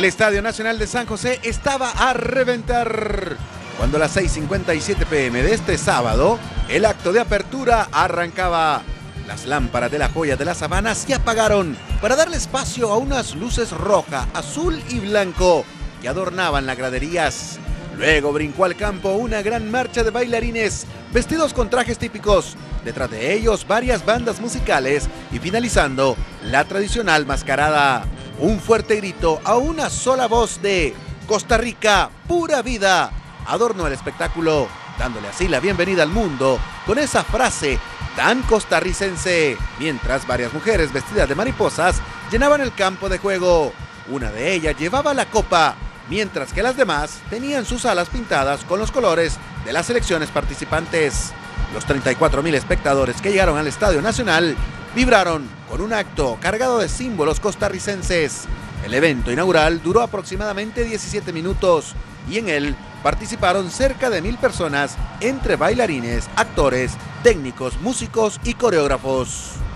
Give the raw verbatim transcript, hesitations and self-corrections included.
El Estadio Nacional de San José estaba a reventar. Cuando a las seis cincuenta y siete pm de este sábado, el acto de apertura arrancaba. Las lámparas de la joya de la sabana se apagaron para darle espacio a unas luces roja, azul y blanco que adornaban las graderías. Luego brincó al campo una gran marcha de bailarines vestidos con trajes típicos. Detrás de ellos varias bandas musicales y finalizando la tradicional mascarada. Un fuerte grito a una sola voz de Costa Rica, pura vida, adornó el espectáculo, dándole así la bienvenida al mundo con esa frase tan costarricense, mientras varias mujeres vestidas de mariposas llenaban el campo de juego. Una de ellas llevaba la copa, mientras que las demás tenían sus alas pintadas con los colores de las selecciones participantes. Los treinta y cuatro mil espectadores que llegaron al Estadio Nacional vibraron con un acto cargado de símbolos costarricenses. El evento inaugural duró aproximadamente diecisiete minutos y en él participaron cerca de mil personas entre bailarines, actores, técnicos, músicos y coreógrafos.